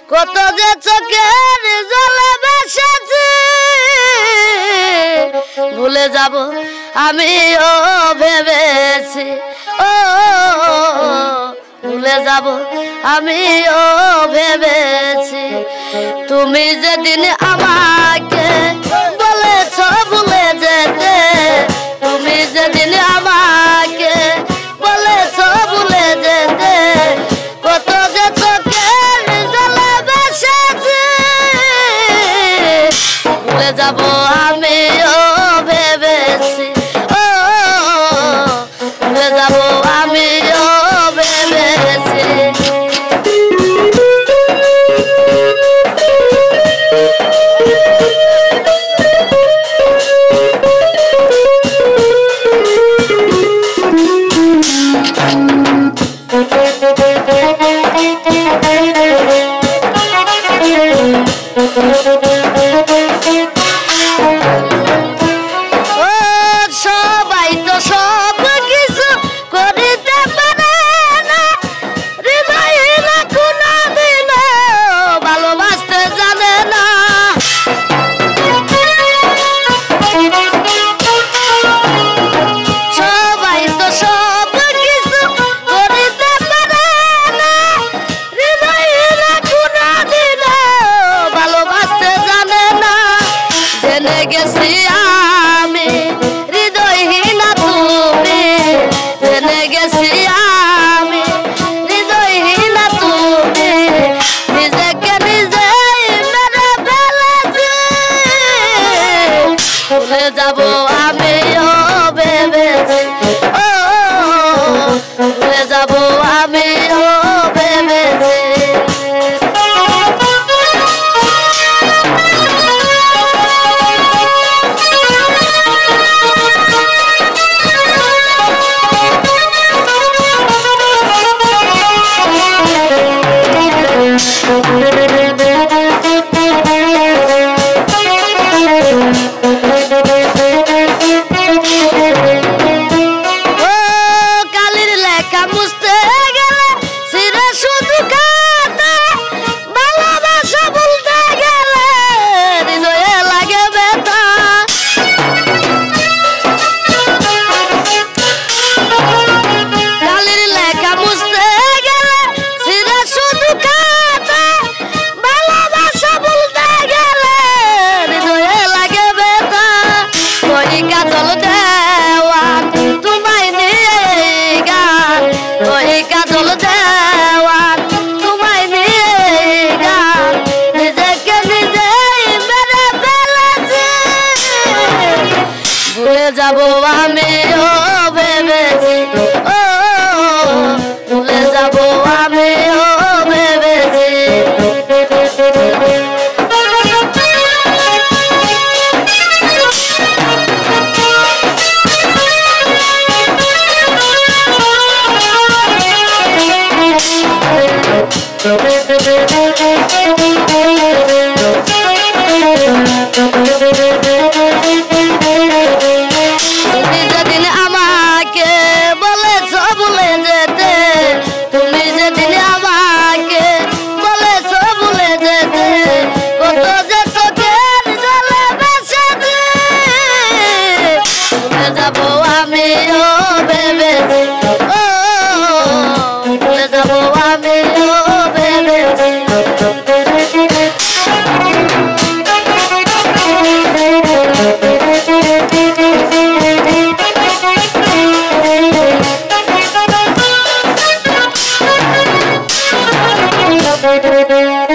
কত যে চোখের জলে ভাসেছি ভুলে যাব আমিও ভেবেছি ও ভুলে যাব আমিও ভেবেছি তুমি যেদিন আমাকে বলেছ ভুলে যেতে তুমি যেদিন আমাকে বলেছ ভুলে যেতে কত যে চোখের জলে ভাসেছি ভুলে যাব আমিও ভেবেছি ও ভুলে যাব আমিও ভেবেছি সবাই তো সব কিছু করিতে পারে না হৃদয় না কোনো দিন ভালোবাসতে জানে না সবাই তো সব কিছু করিতে পারে না হৃদয় না কোনো দিন ভালোবাসতে জানে না জেনে গেছি আমি হৃদয়হীনা তুমি জেনে গেছি আমি হৃদয়হীনা তুমি নিজেকে নিজেই মেরে ফেলেছি ভুলে যাব আমিও ভেবেছি ও ভুলে যাব আমিও ভেবেছি যাব আমিও ভেবেছি ও ভুলে যাব আমিও ভেবেছি তুমি যেদিন আমাকে বলেছ ভুলে যেতে তুমি যেদিন আমাকে বলেছ ভুলে যেতে কত যে চোখের জলে ভাসেছি ভুলে যাব আমিও ভেবেছি ও ভুলে যাব আমিও ভেবেছি Thank you.